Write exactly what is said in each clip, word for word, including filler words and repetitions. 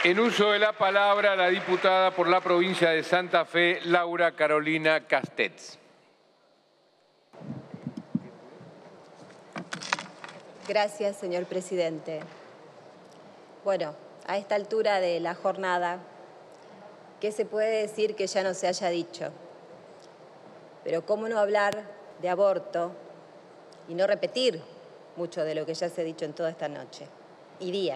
En uso de la palabra, la diputada por la provincia de Santa Fe, Laura Carolina Castells. Gracias, señor presidente. Bueno, a esta altura de la jornada, ¿qué se puede decir que ya no se haya dicho? Pero ¿cómo no hablar de aborto y no repetir mucho de lo que ya se ha dicho en toda esta noche y día?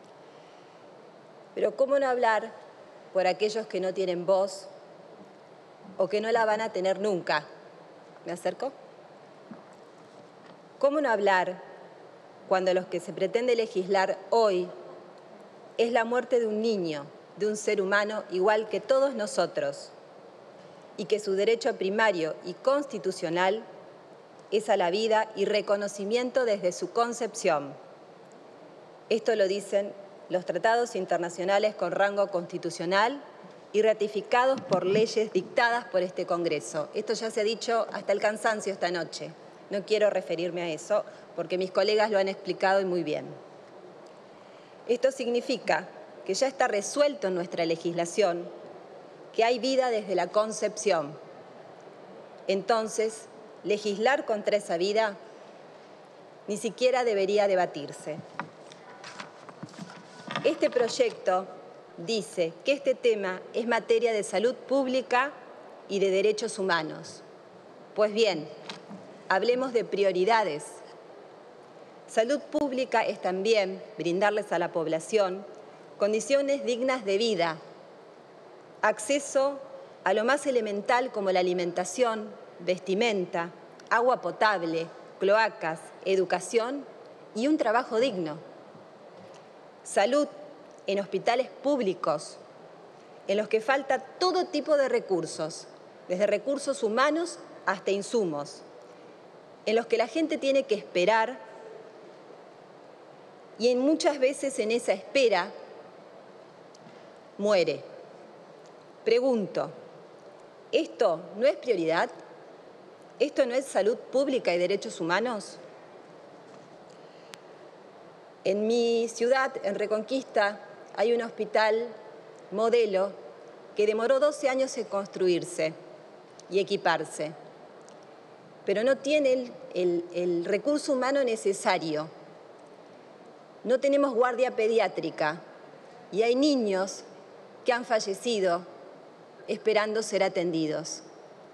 Pero ¿cómo no hablar por aquellos que no tienen voz o que no la van a tener nunca? ¿Me acerco? ¿Cómo no hablar cuando lo que se pretende legislar hoy es la muerte de un niño, de un ser humano igual que todos nosotros, y que su derecho primario y constitucional es a la vida y reconocimiento desde su concepción? Esto lo dicen los tratados internacionales con rango constitucional y ratificados por leyes dictadas por este Congreso. Esto ya se ha dicho hasta el cansancio esta noche. No quiero referirme a eso porque mis colegas lo han explicado y muy bien. Esto significa que ya está resuelto en nuestra legislación que hay vida desde la concepción. Entonces, legislar contra esa vida ni siquiera debería debatirse. Este proyecto dice que este tema es materia de salud pública y de derechos humanos. Pues bien, hablemos de prioridades. Salud pública es también brindarles a la población condiciones dignas de vida, acceso a lo más elemental como la alimentación, vestimenta, agua potable, cloacas, educación y un trabajo digno. Salud en hospitales públicos, en los que falta todo tipo de recursos, desde recursos humanos hasta insumos, en los que la gente tiene que esperar y en muchas veces en esa espera muere. Pregunto, ¿esto no es prioridad? ¿Esto no es salud pública y derechos humanos? En mi ciudad, en Reconquista, hay un hospital modelo que demoró doce años en construirse y equiparse, pero no tiene el, el, el recurso humano necesario. No tenemos guardia pediátrica y hay niños que han fallecido esperando ser atendidos.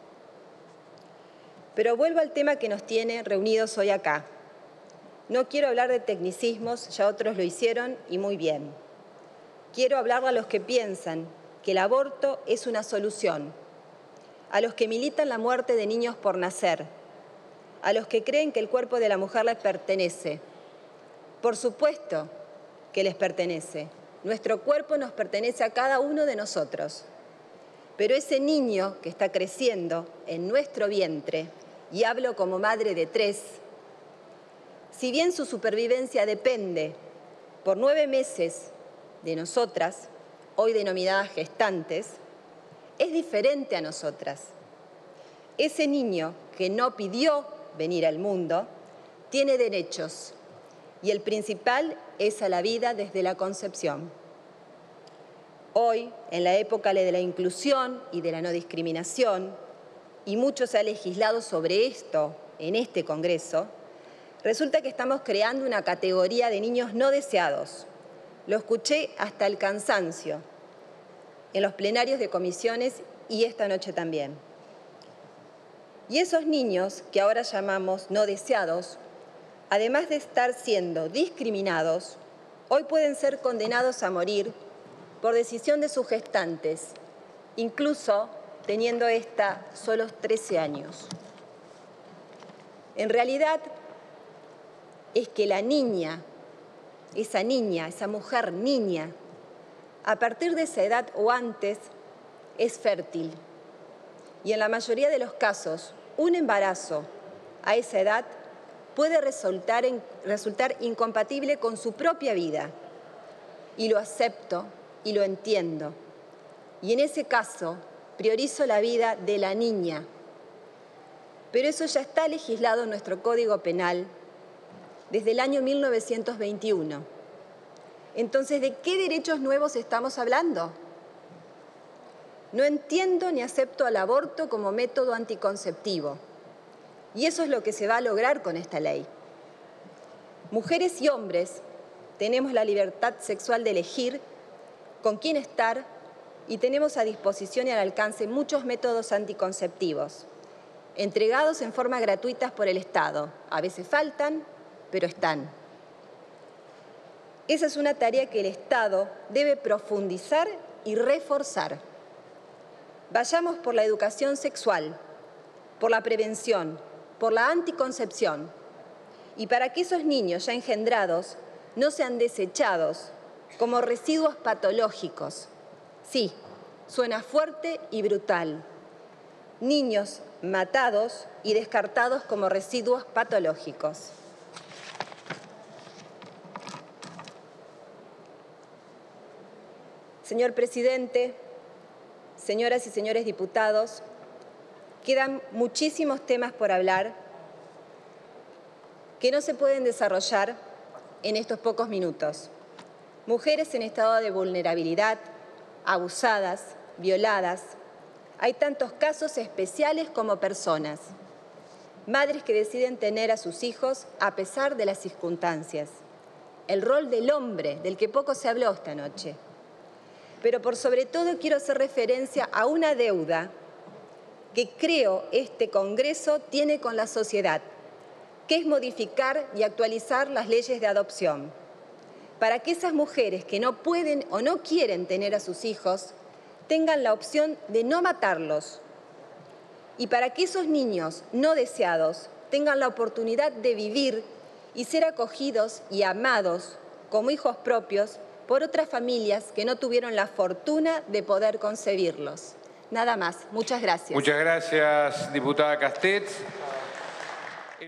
Pero vuelvo al tema que nos tiene reunidos hoy acá. No quiero hablar de tecnicismos, ya otros lo hicieron y muy bien. Quiero hablarle a los que piensan que el aborto es una solución, a los que militan la muerte de niños por nacer, a los que creen que el cuerpo de la mujer les pertenece. Por supuesto que les pertenece. Nuestro cuerpo nos pertenece a cada uno de nosotros. Pero ese niño que está creciendo en nuestro vientre, y hablo como madre de tres, si bien su supervivencia depende por nueve meses de nosotras, hoy denominadas gestantes, es diferente a nosotras. Ese niño que no pidió venir al mundo tiene derechos y el principal es a la vida desde la concepción. Hoy, en la época de la inclusión y de la no discriminación, y mucho se ha legislado sobre esto en este Congreso, resulta que estamos creando una categoría de niños no deseados. Lo escuché hasta el cansancio en los plenarios de comisiones y esta noche también. Y esos niños que ahora llamamos no deseados, además de estar siendo discriminados, hoy pueden ser condenados a morir por decisión de sus gestantes, incluso teniendo esta solo trece años. En realidad, es que la niña, esa niña, esa mujer niña, a partir de esa edad o antes, es fértil. Y en la mayoría de los casos, un embarazo a esa edad puede resultar, en, resultar incompatible con su propia vida. Y lo acepto y lo entiendo. Y en ese caso, priorizo la vida de la niña. Pero eso ya está legislado en nuestro Código Penal desde el año mil novecientos veintiuno. Entonces, ¿de qué derechos nuevos estamos hablando? No entiendo ni acepto al aborto como método anticonceptivo. Y eso es lo que se va a lograr con esta ley. Mujeres y hombres tenemos la libertad sexual de elegir con quién estar y tenemos a disposición y al alcance muchos métodos anticonceptivos, entregados en forma gratuita por el Estado. A veces faltan, pero están. Esa es una tarea que el Estado debe profundizar y reforzar. Vayamos por la educación sexual, por la prevención, por la anticoncepción, y para que esos niños ya engendrados no sean desechados como residuos patológicos. Sí, suena fuerte y brutal. Niños matados y descartados como residuos patológicos. Señor presidente, señoras y señores diputados, quedan muchísimos temas por hablar que no se pueden desarrollar en estos pocos minutos. Mujeres en estado de vulnerabilidad, abusadas, violadas. Hay tantos casos especiales como personas. Madres que deciden tener a sus hijos a pesar de las circunstancias. El rol del hombre, del que poco se habló esta noche. Pero por sobre todo quiero hacer referencia a una deuda que creo este Congreso tiene con la sociedad, que es modificar y actualizar las leyes de adopción, para que esas mujeres que no pueden o no quieren tener a sus hijos tengan la opción de no matarlos, y para que esos niños no deseados tengan la oportunidad de vivir y ser acogidos y amados como hijos propios por otras familias que no tuvieron la fortuna de poder concebirlos. Nada más. Muchas gracias. Muchas gracias, diputada Castet.